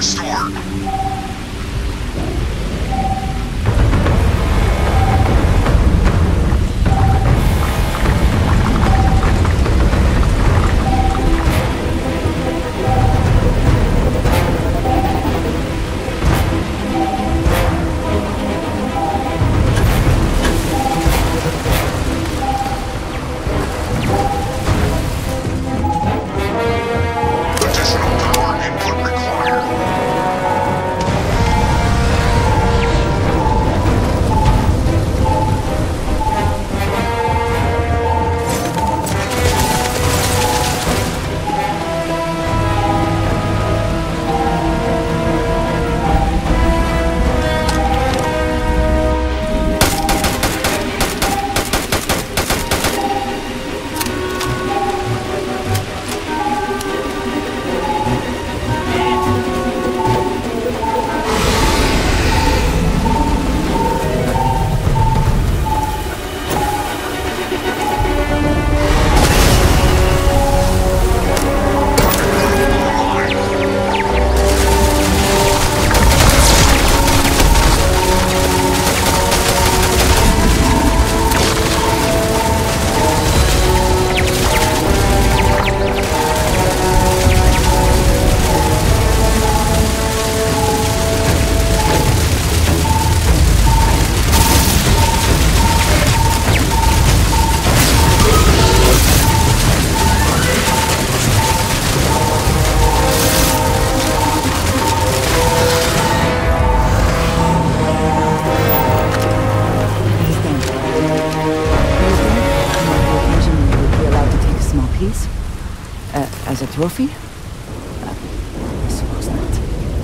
restored. As a trophy? I suppose not.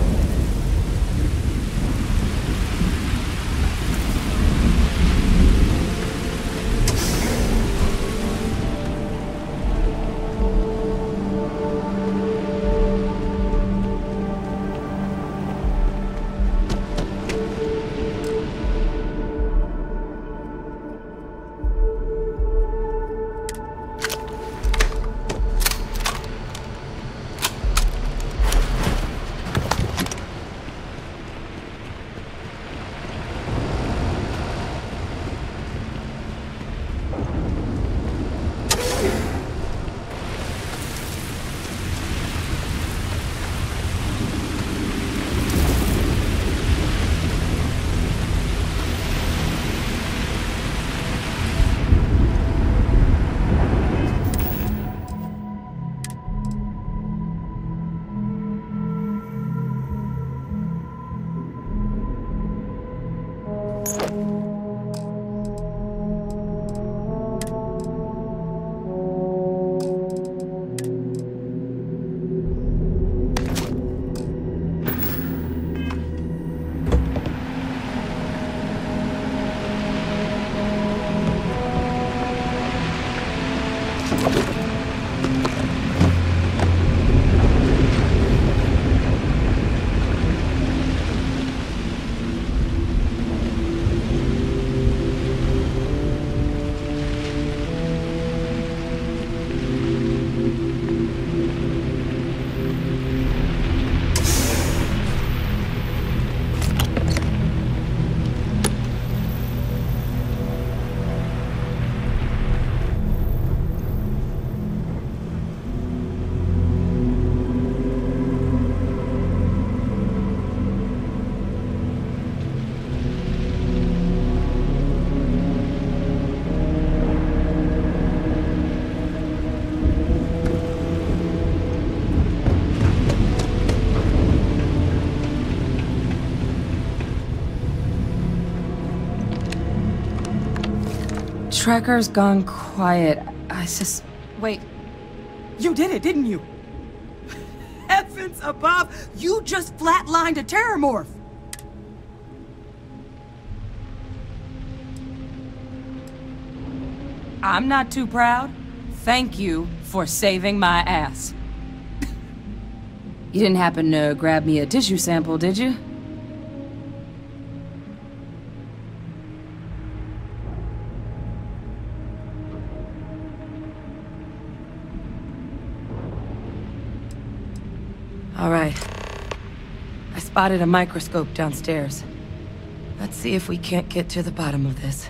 Tracker's gone quiet. Wait. You did it, didn't you? Heavens above, you just flatlined a terramorph! I'm not too proud. Thank you for saving my ass. You didn't happen to grab me a tissue sample, did you? All right. spotted a microscope downstairs. Let's see if we can't get to the bottom of this.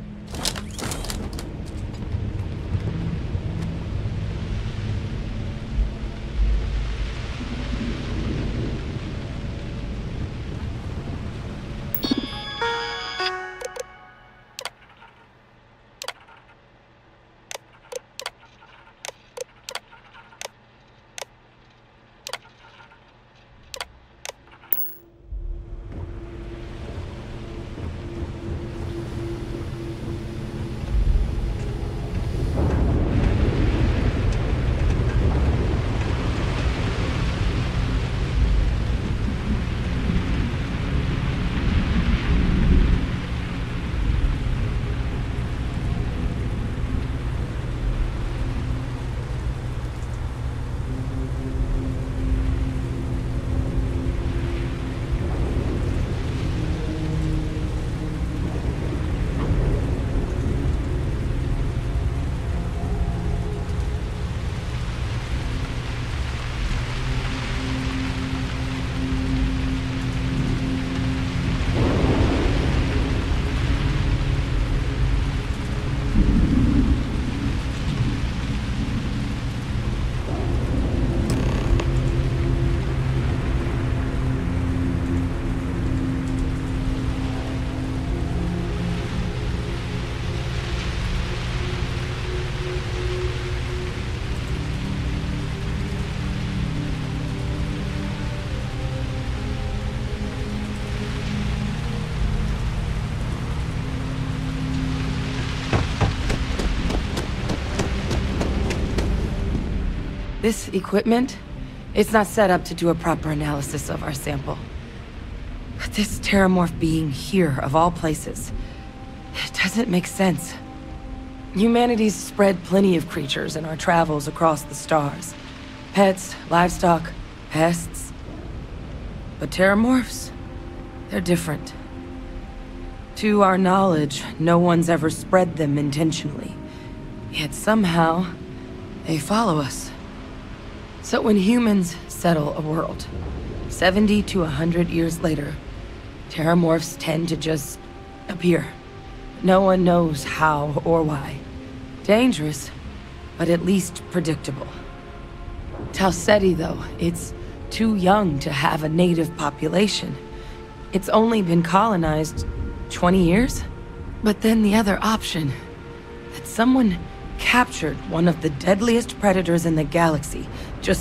This equipment, it's not set up to do a proper analysis of our sample. But this terramorph being here, of all places, it doesn't make sense. Humanity's spread plenty of creatures in our travels across the stars. Pets, livestock, pests. But terramorphs, they're different. To our knowledge, no one's ever spread them intentionally. Yet somehow, they follow us. So when humans settle a world, 70 to 100 years later, terramorphs tend to just appear. No one knows how or why. Dangerous, but at least predictable. Tau Ceti, though, it's too young to have a native population. It's only been colonized 20 years? But then the other option, that someone captured one of the deadliest predators in the galaxy